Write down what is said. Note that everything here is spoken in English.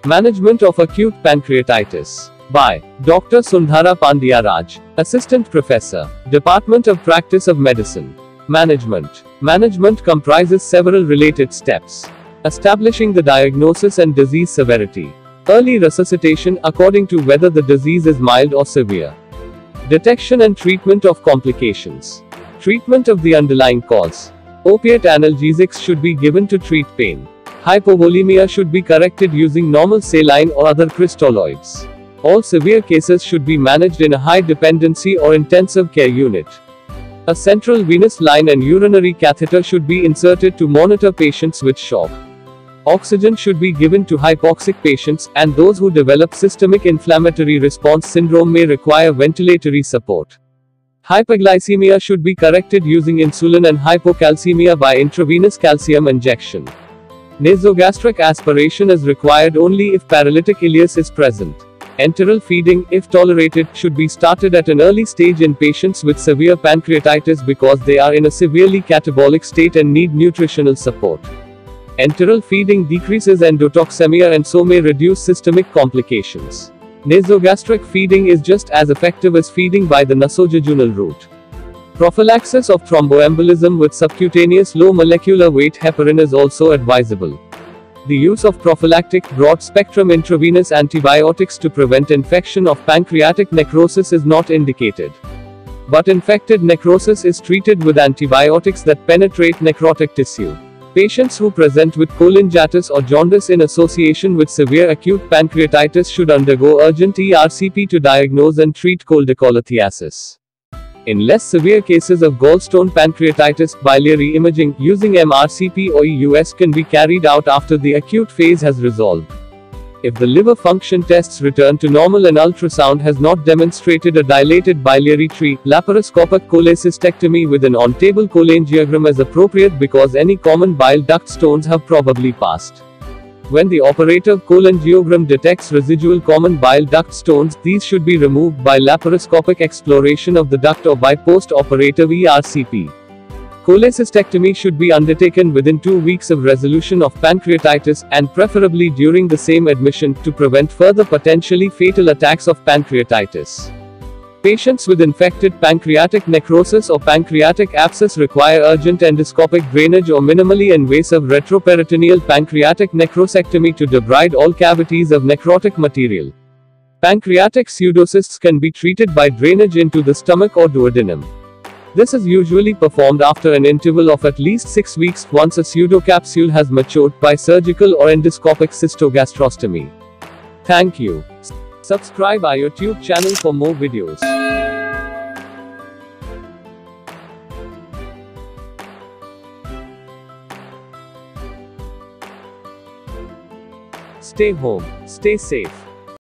Management of acute pancreatitis. By Dr. Sundhara Pandya Raj, Assistant Professor, Department of Practice of Medicine. Management. Management comprises several related steps. Establishing the diagnosis and disease severity. Early resuscitation according to whether the disease is mild or severe. Detection and treatment of complications. Treatment of the underlying cause. Opiate analgesics should be given to treat pain. Hypovolemia should be corrected using normal saline or other crystalloids. All severe cases should be managed in a high dependency or intensive care unit. A central venous line and urinary catheter should be inserted to monitor patients with shock. Oxygen should be given to hypoxic patients, and those who develop systemic inflammatory response syndrome may require ventilatory support. Hyperglycemia should be corrected using insulin and hypocalcemia by intravenous calcium injection. Nasogastric aspiration is required only if paralytic ileus is present. Enteral feeding, if tolerated, should be started at an early stage in patients with severe pancreatitis because they are in a severely catabolic state and need nutritional support. Enteral feeding decreases endotoxemia and so may reduce systemic complications. Nasogastric feeding is just as effective as feeding by the nasojejunal route. Prophylaxis of thromboembolism with subcutaneous low molecular weight heparin is also advisable. The use of prophylactic, broad-spectrum intravenous antibiotics to prevent infection of pancreatic necrosis is not indicated. But infected necrosis is treated with antibiotics that penetrate necrotic tissue. Patients who present with cholangitis or jaundice in association with severe acute pancreatitis should undergo urgent ERCP to diagnose and treat cholecystolithiasis. In less severe cases of gallstone pancreatitis, biliary imaging, using MRCP or EUS can be carried out after the acute phase has resolved. If the liver function tests return to normal and ultrasound has not demonstrated a dilated biliary tree, laparoscopic cholecystectomy with an on-table cholangiogram is appropriate because any common bile duct stones have probably passed. When the operative cholangiogram detects residual common bile duct stones, these should be removed by laparoscopic exploration of the duct or by post-operative ERCP. Cholecystectomy should be undertaken within 2 weeks of resolution of pancreatitis, and preferably during the same admission, to prevent further potentially fatal attacks of pancreatitis. Patients with infected pancreatic necrosis or pancreatic abscess require urgent endoscopic drainage or minimally invasive retroperitoneal pancreatic necrosectomy to debride all cavities of necrotic material. Pancreatic pseudocysts can be treated by drainage into the stomach or duodenum. This is usually performed after an interval of at least 6 weeks, once a pseudocapsule has matured, by surgical or endoscopic cystogastrostomy. Thank you. Subscribe our YouTube channel for more videos. Stay home, stay safe.